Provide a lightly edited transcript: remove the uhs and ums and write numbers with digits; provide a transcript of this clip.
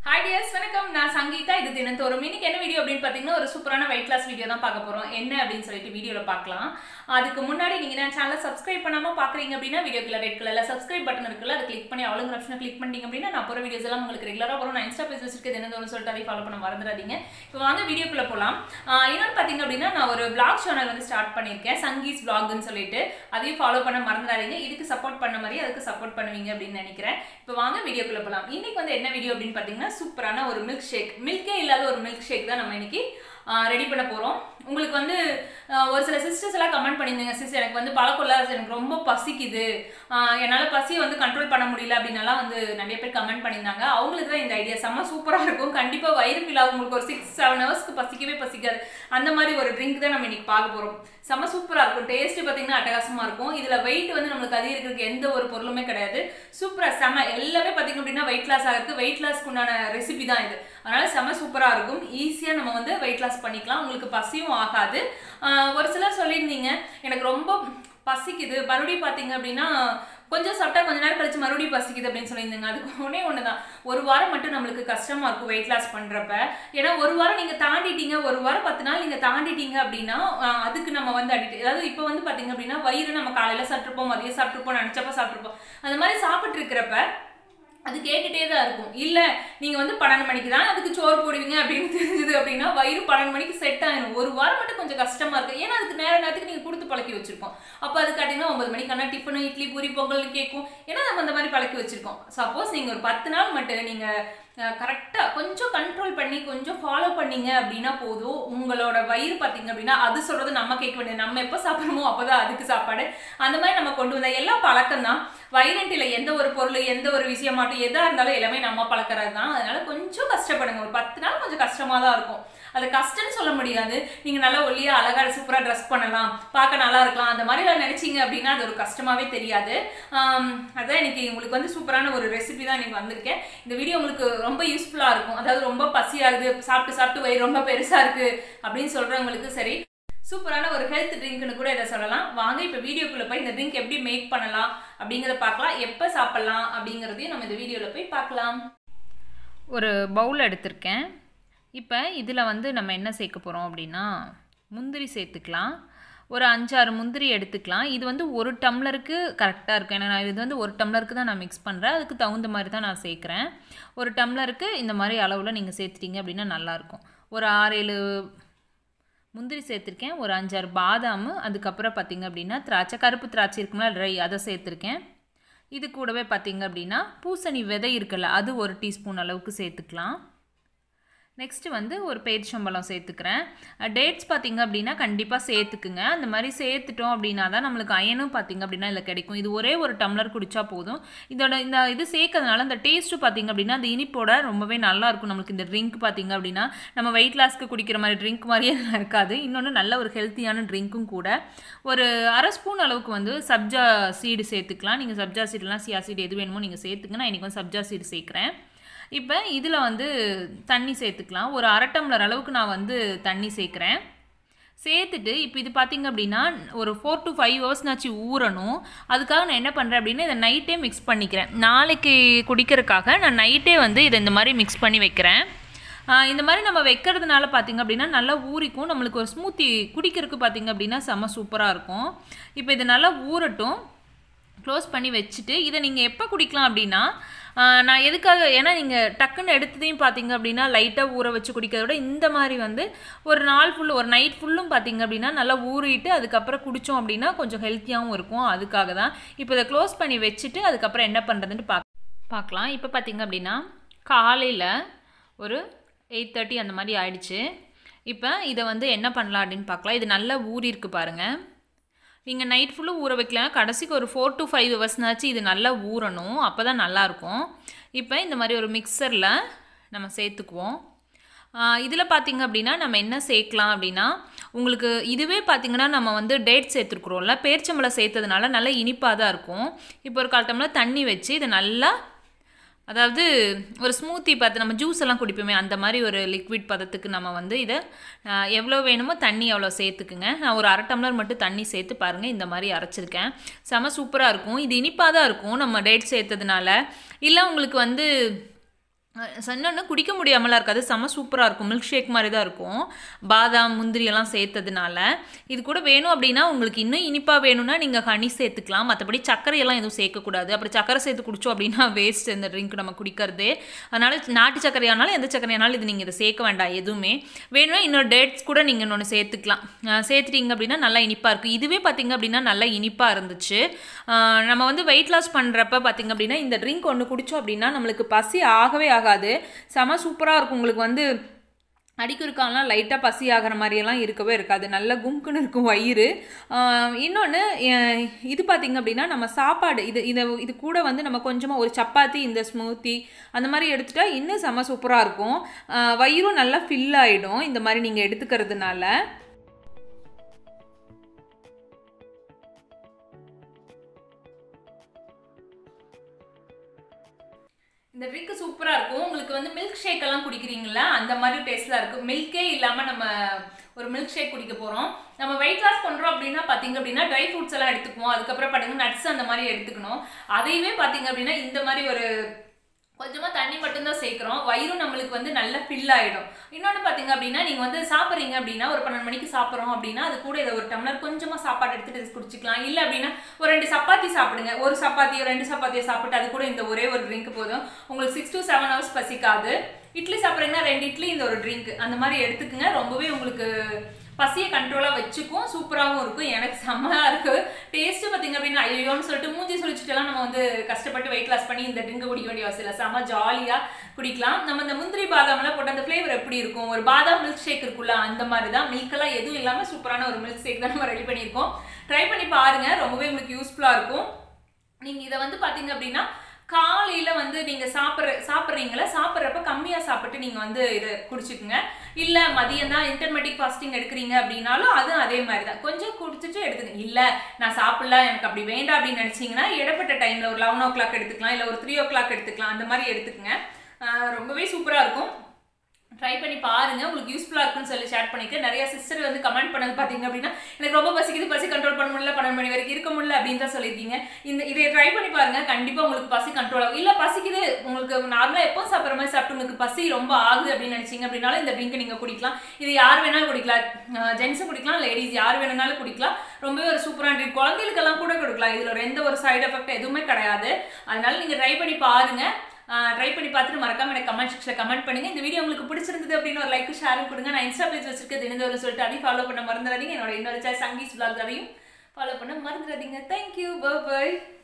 Hi dears, வணக்கம். நான் சங்கீதா. இது தினந்தோறும் இன்னைக்கு என்ன வீடியோ அப்படினு பாத்தீங்கன்னா ஒரு சூப்பரான weight loss வீடியோ தான் பார்க்க போறோம். என்ன அப்படினு சொல்லிட்டு வீடியோல பார்க்கலாம். அதுக்கு முன்னாடி நீங்க இந்த சேனலை சப்ஸ்கிரைப் பண்ணாம பாக்குறீங்க அப்படினா வீடியோக்குள்ள ரெட் கலர்ல சப்ஸ்கிரைப் பட்டன் இருக்குல அதை கிளிக் பண்ணி ஆளுங்கிற ஆப்ஷனை கிளிக் பண்ணீங்க அப்படினா நான் போற வீடியோஸ் எல்லாம் உங்களுக்கு ரெகுலரா வரும். நான் இன்ஸ்டா பேஜ் வச்சிருக்கேன் தினந்தோறும் சொல்லிட்டு அதை ஃபாலோ பண்ண மறந்துடாதீங்க. இப்போ வாங்க வீடியோக்குள்ள போலாம். இன்னொரு பாத்தீங்க அப்படினா நான் ஒரு vlog சேனல் வந்து ஸ்டார்ட் பண்ணிருக்கேன். சங்கீஸ் vlogனு சொல்லிட்டு அதையும் ஃபாலோ பண்ண மறந்துடாதீங்க. இதுக்கு சப்போர்ட் பண்ண மாதிரி அதுக்கு சப்போர்ட் பண்ணுவீங்க அப்படினு நினைக்கிறேன். இப்போ வாங்க வீடியோக்குள்ள போலாம். இன்னைக்கு வந்து என்ன வீடியோ அப்படினு பாத்தீங்கன்னா சூப்பரான ஒரு மில்க் ஷேக் மில்கே இல்லாத ஒரு மில்க் ஷேக் தான் நம்ம இன்னைக்கு ரெடி பண்ண போறோம். உங்களுக்கு வந்து ஒரு சில சிஸ்டர்ஸ் எல்லாம் கமெண்ட் பண்ணிருந்தீங்க, சிஸ்டர் எனக்கு வந்து பழக்கம் இல்ல, எனக்கு ரொம்ப பசிக்குது, என்னால பசியை வந்து கண்ட்ரோல் பண்ண முடியல அப்படின்னலாம் வந்து நிறைய பேர் கமெண்ட் பண்ணியிருந்தாங்க. அவங்களுக்கு தான் இந்த ஐடியா செம்ம சூப்பரா இருக்கும். கண்டிப்பா வயிறு ஃபீல் ஆகும். உங்களுக்கு ஒரு 6-7 ஹவர்ஸ்க்கு பசிக்கவே பசிக்காது. அந்த மாதிரி ஒரு ட்ரிங்க் தான் நம்ம இன்னைக்கு பார்க்க போறோம். செம்ம சூப்பரா இருக்கும். டேஸ்ட் பாத்தீங்கன்னா அட்டகாசமா இருக்கும். இதுல வெயிட் வந்து நம்மளுக்கு அதிகரிக்கிறதுக்கு எந்த ஒரு பொருளுமே கிடையாது. சூப்பரா செம்ம எல்லாமே பாத்தீங்க அப்படின்னா வெயிட் லாஸ் ஆகிறதுக்கு வெயிட் லாஸ்க்கு உண்டான ரெசிபி தான் இது. அதனால செம்ம சூப்பரா இருக்கும். ஈஸியா நம்ம வந்து வெயிட் லாஸ் பண்ணிக்கலாம். உங்களுக்கு பசியும் ஆகாது. ஒரு சிலர் சொல்லியிருந்தீங்க எனக்கு ரொம்ப பசிக்குது, மறுபடியும் பாத்தீங்க அப்படின்னா கொஞ்சம் சாப்பிட்டா கொஞ்ச நேரம் கழிச்சு மறுபடியும் பசிக்குது அப்படின்னு சொல்லியிருந்தீங்க. அதுக்கு ஒண்ணுதான், ஒரு வாரம் மட்டும் நம்மளுக்கு கஷ்டமா இருக்கும் வெயிட் லாஸ் பண்றப்ப. ஏன்னா ஒரு வாரம் நீங்க தாண்டிட்டீங்க, ஒரு வாரம் 10 நாள் நீங்க தாண்டிட்டீங்க அப்படின்னா அதுக்கு நம்ம வந்து அடிக்ட். அதாவது இப்போ வந்து பாத்தீங்க அப்படின்னா வயிறு நம்ம காலையில சாப்பிட்டுருப்போம், மதியம் சாப்பிட்டுருப்போம், நினைச்சப்ப சாப்பிட்டுருப்போம். அந்த மாதிரி சாப்பிட்டு இருக்கிறப்ப அது கேட்டுட்டே தான் இருக்கும். இல்ல நீங்க வந்து 12 மணிக்கு தான் அதுக்கு சோறு போடுவீங்க அப்படின்னு தெரிஞ்சது அப்படின்னா வயிறு 12 மணிக்கு செட் ஆயிடும். ஒரு வாரம் மட்டும் கொஞ்சம் கஷ்டமா இருக்கு. ஏன்னா அதுக்கு நேரத்துக்கு நீங்க கொடுத்து பழக்கி வச்சிருக்கோம். அப்ப அது காட்டிங்கன்னா 9 மணிக்கான டிஃபனு இட்லி பூரி பொங்கல்னு கேட்கும். ஏன்னா நம்ம அந்த மாதிரி பழக்கி வச்சிருக்கோம். சப்போஸ் நீங்க ஒரு 10 நாள் மட்டும் நீங்க கரெக்டா கொஞ்சம் கண்ட்ரோல் பண்ணி கொஞ்சம் ஃபாலோ பண்ணீங்க அப்படின்னா போதும். உங்களோட வயிறு பாத்தீங்க அப்படின்னா அது சொல்றது நம்ம கேட்க வேண்டியது. நம்ம எப்ப சாப்பிடணுமோ அப்பதான் அதுக்கு சாப்பாடு. அந்த மாதிரி நம்ம கொண்டு வந்த எல்லா பழக்கம் தான். வைரண்டில எந்த ஒரு பொருள் எந்த ஒரு விஷயம் மாட்டோம் எதா இருந்தாலும் எல்லாமே நம்ம பழக்கிறது தான். அதனால கொஞ்சம் கஷ்டப்படுங்க. ஒரு 10 நாள் கொஞ்சம் கஷ்டமா தான் இருக்கும். அது கஷ்டம்னு சொல்ல முடியாது. நீங்க நல்லா ஒல்லியா அழகா சூப்பரா ட்ரெஸ் பண்ணலாம், பார்க்க நல்லா இருக்கலாம், அந்த மாதிரி எல்லாம் நினைச்சீங்க அப்படின்னா அது ஒரு கஷ்டமாவே தெரியாது. அதான் இன்னைக்கு உங்களுக்கு வந்து சூப்பரான ஒரு ரெசிபி தான் இன்னைக்கு வந்திருக்கேன். இந்த வீடியோ உங்களுக்கு ரொம்ப யூஸ்ஃபுல்லா இருக்கும். அதாவது ரொம்ப பசியாகுது, சாப்பிட்டு வயிறு ரொம்ப பெருசா இருக்கு அப்படின்னு சொல்றவங்களுக்கு சரி, சூப்பரான ஒரு ஹெல்த் ட்ரிங்க்னு கூட இதை சொல்லலாம். வாங்க இப்போ வீடியோக்குள்ள போய் இந்த ட்ரிங்க் எப்படி மேக் பண்ணலாம் அப்படிங்கிறத பார்க்கலாம். எப்போ சாப்பிடலாம் அப்படிங்கிறதையும் நம்ம இந்த வீடியோவில் போய் பார்க்கலாம். ஒரு பவுல் எடுத்திருக்கேன். இப்போ இதில் வந்து நம்ம என்ன சேர்க்க போகிறோம் அப்படின்னா முந்திரி சேர்த்துக்கலாம். ஒரு 5-6 முந்திரி எடுத்துக்கலாம். இது வந்து 1 டம்ளருக்கு கரெக்டாக இருக்கும். ஏன்னா நான் இது வந்து 1 டம்ளருக்கு தான் நான் மிக்ஸ் பண்ணுறேன். அதுக்கு தகுந்த மாதிரி தான் நான் சேர்க்குறேன். 1 டம்ளருக்கு இந்த மாதிரி அளவில் நீங்கள் சேர்த்துட்டீங்க அப்படின்னா நல்லாயிருக்கும். ஒரு 6-7 முந்திரி சேர்த்துருக்கேன். ஒரு 5-6 பாதாம், அதுக்கப்புறம் பார்த்திங்க அப்படின்னா திராட்சை, கருப்பு திராட்சை இருக்குங்களா ட்ரை, அதை சேர்த்துருக்கேன். இது கூடவே பார்த்திங்க அப்படின்னா பூசணி விதை இருக்குல்ல அது 1 டீஸ்பூன் அளவுக்கு சேர்த்துக்கலாம். நெக்ஸ்ட்டு வந்து ஒரு பேரிச்சம்பழம் சேர்த்துக்கிறேன். டேட்ஸ் பார்த்திங்க அப்படின்னா கண்டிப்பாக சேர்த்துக்குங்க. அந்த மாதிரி சேர்த்துட்டோம் அப்படின்னா தான் நம்மளுக்கு அயனும் பார்த்திங்க அப்படின்னா இதில் கிடைக்கும். இது ஒரே 1 டம்ளர் குடித்தா போதும். இந்த இது சேர்க்கறதுனால அந்த டேஸ்ட்டு பார்த்திங்க அப்படின்னா அந்த இனிப்போட ரொம்பவே நல்லாயிருக்கும். நம்மளுக்கு இந்த ட்ரிங்க் பார்த்திங்க அப்படின்னா நம்ம வெயிட் லாஸ்க்கு குடிக்கிற மாதிரி ட்ரிங்க் மாதிரியே இருக்காது. இன்னொன்று நல்ல ஒரு ஹெல்த்தியான ட்ரிங்க்கும் கூட. ஒரு 1/2 ஸ்பூன் அளவுக்கு வந்து சப்ஜா சீடு சேர்த்துக்கலாம். நீங்கள் சப்ஜா சீடுலாம் சியா சீடு எது வேணுமோ நீங்கள் சேர்த்துங்க. நான் இன்றைக்கி வந்து சப்ஜா சீடு சேர்க்குறேன். இப்போ இதில் வந்து தண்ணி சேர்த்துக்கலாம். ஒரு 1/2 டம்ளர் அளவுக்கு நான் வந்து தண்ணி சேர்க்குறேன். சேர்த்துட்டு இப்போ இது பார்த்திங்க அப்படின்னா ஒரு 4 to 5 ஹவர்ஸ்னாச்சு ஊறணும். அதுக்காக நான் என்ன பண்ணுறேன் அப்படின்னா இதை நைட்டே மிக்ஸ் பண்ணிக்கிறேன். நாளைக்கு குடிக்கிறதுக்காக நான் நைட்டே வந்து இதை இந்த மாதிரி மிக்ஸ் பண்ணி வைக்கிறேன். இந்த மாதிரி நம்ம வைக்கிறதுனால பார்த்திங்க அப்படின்னா நல்லா ஊறிக்கும். நம்மளுக்கு ஒரு ஸ்மூத்தி குடிக்கிறதுக்கு பார்த்திங்க அப்படின்னா செம்ம சூப்பராக இருக்கும். இப்போ இது நல்லா ஊறட்டும். க்ளோஸ் பண்ணி வச்சுட்டு இதை நீங்கள் எப்போ குடிக்கலாம் அப்படின்னா நான் எதுக்காக, ஏன்னா நீங்கள் டக்குன்னு எடுத்ததையும் பார்த்தீங்க அப்படின்னா லைட்டாக ஊற வச்சு குடிக்கிறத விட இந்த மாதிரி வந்து ஒரு நாள் ஃபுல்லு ஒரு நைட் ஃபுல்லும் பார்த்தீங்க அப்படின்னா நல்லா ஊறிட்டு அதுக்கப்புறம் குடித்தோம் அப்படின்னா கொஞ்சம் ஹெல்த்தியாகவும் இருக்கும். அதுக்காக தான் இப்போ இதை க்ளோஸ் பண்ணி வச்சுட்டு அதுக்கப்புறம் என்ன பண்ணுறதுன்ட்டு பார்க்கலாம். இப்போ பார்த்தீங்க அப்படின்னா காலையில் ஒரு 8:30 அந்த மாதிரி ஆயிடுச்சு. இப்போ இதை வந்து என்ன பண்ணலாம் அப்படின்னு பார்க்கலாம். இது நல்லா ஊறிருக்கு பாருங்கள். நீங்கள் நைட் ஃபுல்லும் ஊற வைக்கலாம். கடைசிக்கு ஒரு 4 to 5 ஹவர்ஸ்னாச்சு இது நல்லா ஊறணும். அப்போ தான் நல்லாயிருக்கும். இப்போ இந்த மாதிரி ஒரு மிக்சரில் நம்ம சேர்த்துக்குவோம். இதில் பார்த்திங்க அப்படின்னா நம்ம என்ன சேர்க்கலாம் அப்படின்னா உங்களுக்கு இதுவே பார்த்திங்கன்னா நம்ம வந்து டேட் சேர்த்துருக்குறோம்ல, பேரிச்சம்பழம் சேர்த்ததுனால நல்லா இனிப்பாக தான் இருக்கும். இப்போ ஒரு 1/4 டம்ளர் தண்ணி வச்சு இதை நல்லா, அதாவது ஒரு ஸ்மூத்தி பார்த்து நம்ம ஜூஸ் எல்லாம் குடிப்போமே அந்த மாதிரி ஒரு லிக்விட் பதத்துக்கு நம்ம வந்து இதை எவ்வளோ வேணுமோ தண்ணி அவ்வளோ சேர்த்துக்குங்க. நான் ஒரு 1/2 டம்ளர் மட்டும் தண்ணி சேர்த்து பாருங்கள். இந்த மாதிரி அரைச்சிருக்கேன். செம சூப்பராக இருக்கும். இது இனிப்பாக தான் இருக்கும் நம்ம டேட் சேர்த்ததுனால. இல்லை உங்களுக்கு வந்து இன்னொன்று குடிக்க முடியாமலாம் இருக்காது, செம்ம சூப்பராக இருக்கும். மில்க் ஷேக் மாதிரி தான் இருக்கும், பாதாம் முந்திரி எல்லாம் சேர்த்ததுனால. இது கூட வேணும் அப்படின்னா உங்களுக்கு இன்னும் இனிப்பாக வேணும்னா நீங்கள் ஹனி சேர்த்துக்கலாம். மற்றபடி சர்க்கரையெல்லாம் எதுவும் சேர்க்கக்கூடாது. அப்படி சர்க்கரை சேர்த்து குடிச்சோம் அப்படின்னா வேஸ்ட் இந்த ட்ரிங்க் நம்ம குடிக்கிறது. அதனால் நாட்டு சர்க்கரையானாலும் எந்த சர்க்கரையானாலும் இது நீங்கள் இதை சேர்க்க வேண்டாம் எதுவுமே. வேணும்னா இன்னொரு டேட்ஸ் கூட நீங்கள் இன்னொன்று சேர்த்துக்கலாம். சேர்த்துட்டீங்க அப்படின்னா நல்லா இனிப்பாக இருக்கும். இதுவே பார்த்திங்க அப்படின்னா நல்லா இனிப்பாக இருந்துச்சு. நம்ம வந்து வெயிட் லாஸ் பண்ணுறப்ப பார்த்திங்க அப்படின்னா இந்த ட்ரிங்க் ஒன்று குடித்தோம் அப்படின்னா நம்மளுக்கு பசி ஆகவே ஆகாது. செம சூப்பராக இருக்கும். உங்களுக்கு வந்து அடிக்குறுக்காலாம் லைட்டாக பசி ஆகிற மாதிரியெல்லாம் இருக்கவே இருக்காது. நல்ல கும்குன்னு இருக்கும் வயிறு. இன்னொன்று இது பார்த்திங்க அப்படின்னா நம்ம சாப்பாடு இது கூட வந்து நம்ம கொஞ்சமாக ஒரு சப்பாத்தி இந்த ஸ்மூத்தி அந்த மாதிரி எடுத்துட்டா இன்னும் செம சூப்பராக இருக்கும். வயிறும் நல்லா ஃபில் ஆகிடும் இந்த மாதிரி நீங்கள் எடுத்துக்கிறதுனால. இந்த ட்ரிங்க் சூப்பராக இருக்கும். உங்களுக்கு வந்து மில்க் ஷேக் எல்லாம் குடிக்கிறீங்களா அந்த மாதிரி டேஸ்ட்டில் இருக்கும். மில்கே இல்லாமல் நம்ம ஒரு மில்க் ஷேக் குடிக்க போகிறோம். நம்ம வெயிட் லாஸ் பண்ணுறோம் அப்படின்னா பார்த்திங்க அப்படின்னா ட்ரை ஃப்ரூட்ஸ் எல்லாம் எடுத்துக்குவோம். அதுக்கப்புறம் பார்த்திங்கன்னா நட்ஸ் அந்த மாதிரி எடுத்துக்கணும். அதையுமே பார்த்திங்க அப்படின்னா இந்த மாதிரி ஒரு கொஞ்சமாக தண்ணி மட்டும்தான் சேர்க்குறோம். வயிறும் நம்மளுக்கு வந்து நல்லா ஃபில் ஆகிடும். இன்னொன்று பார்த்திங்க அப்படின்னா நீங்கள் வந்து சாப்பிட்றீங்க அப்படின்னா ஒரு 12 மணிக்கு சாப்பிட்றோம் அப்படின்னா அது கூட இதை ஒரு டம்ளர் கொஞ்சமாக சாப்பாடு எடுத்துகிட்டு குடிச்சிக்கலாம். இல்லை அப்படின்னா ஒரு 2 சப்பாத்தி சாப்பிடுங்க. ஒரு சப்பாத்தியோ 2 சப்பாத்தியோ சாப்பிட்டு அது கூட இந்த ஒரே ஒரு ட்ரிங்க் போதும். உங்களுக்கு 6 to 7 hours பசிக்காது. இட்லி சாப்பிட்றீங்கன்னா 2 இட்லி இந்த ஒரு ட்ரிங்க் அந்த மாதிரி எடுத்துக்குங்க. ரொம்பவே உங்களுக்கு பசியை கண்ட்ரோலாக வச்சுக்கும். சூப்பராகவும் இருக்கும். எனக்கு செம்மையாக இருக்குது. டேஸ்ட்டு பார்த்திங்க அப்படின்னா ஐயோன்னு சொல்லிட்டு மூஞ்சி சுழிச்சிட்டுலாம் நம்ம வந்து கஷ்டப்பட்டு வெயிட் லாஸ் பண்ணி இந்த ட்ரிங்கை குடிக்க வேண்டிய அவசியம் இல்லை. செம்ம ஜாலியாக குடிக்கலாம். நம்ம இந்த முந்திரி பாதாம்லாம் போட்டு அந்த ஃப்ளேவர் எப்படி இருக்கும், ஒரு பாதாம் மில்க் ஷேக் இருக்குல்ல அந்த மாதிரி தான். மில்கெல்லாம் எதுவும் இல்லாமல் சூப்பரான ஒரு மில்க் ஷேக் தான் நம்ம ரெடி பண்ணியிருக்கோம். ட்ரை பண்ணி பாருங்கள், ரொம்பவே உங்களுக்கு யூஸ்ஃபுல்லாக இருக்கும். நீங்கள் இதை வந்து பார்த்திங்க அப்படின்னா காலையில் வந்து நீங்கள் சாப்பிட்றீங்களா சாப்பிட்றப்ப கம்மியாக சாப்பிட்டு நீங்கள் வந்து இதை குடிச்சுக்குங்க. இல்லை மதியம் தான் இன்டர்மீடியட் ஃபாஸ்டிங் எடுக்கிறீங்க அப்படின்னாலும் அதுவும் அதே மாதிரி தான் கொஞ்சம் குடிச்சிட்டு எடுத்துக்கங்க. இல்லை நான் சாப்பிடல எனக்கு அப்படி வேண்டாம் அப்படின்னு நினச்சிங்கன்னா இடப்பட்ட டைமில் ஒரு 11 o'clock எடுத்துக்கலாம், இல்லை ஒரு 3 o'clock எடுத்துக்கலாம். அந்த மாதிரி எடுத்துக்கங்க. ரொம்பவே சூப்பராக இருக்கும். ட்ரை பண்ணி பாருங்க, உங்களுக்கு யூஸ்ஃபுல்லாக இருக்குன்னு சொல்லி ஷேர் பண்ணிக்க. நிறைய சிஸ்டர் வந்து கமெண்ட் பண்ணது பார்த்தீங்க அப்படின்னா எனக்கு ரொம்ப பசிக்குது, பசி கண்ட்ரோல் பண்ண முடியல, 12 மணி வரைக்கும் இருக்க முடியல அப்படின்னு தான் சொல்லியிருக்கீங்க. இதை ட்ரை பண்ணி பாருங்க, கண்டிப்பாக உங்களுக்கு பசி கண்ட்ரோல் ஆகும். இல்லை பசிக்குது உங்களுக்கு நார்மலாக எப்போ சாப்பிட்ற மாதிரி சாப்பிட்டு உங்களுக்கு பசி ரொம்ப ஆகுது அப்படின்னு நினச்சிங்க அப்படின்னாலும் இந்த ட்ரிங்க் நீங்கள் குடிக்கலாம். இது யார் வேணாலும் குடிக்கலாம், ஜென்ஸும் குடிக்கலாம், லேடிஸ் யார் வேணும்னாலும் குடிக்கலாம். ரொம்பவே ஒரு சூப்பரான ட்ரிங்க். குழந்தைகளுக்கெல்லாம் கூட கொடுக்கலாம். இதில் எந்த ஒரு சைடு எஃபெக்ட் எதுவுமே கிடையாது. அதனால நீங்கள் ட்ரை பண்ணி பாருங்க. ட்ரை பண்ணி பார்த்துட்டு மறக்காம எனக்கு கமெண்ட் செக்ஷனில் கமெண்ட் பண்ணுங்க. இந்த வீடியோ உங்களுக்கு பிடிச்சிருந்தது அப்படின்னு ஒரு லைக் ஷேரும் கொடுங்க. நான் இன்ஸ்டா பேஜ் வச்சிருக்கேன் தினந்தோறும் சொல்லிட்டு அதையும் ஃபாலோ பண்ண மறந்துடாதீங்க. என்னோட இன்னொரு சேனல் சங்கீஸ் vlog அதையும் ஃபாலோ பண்ண மறந்துடாதீங்க. Thank you, by.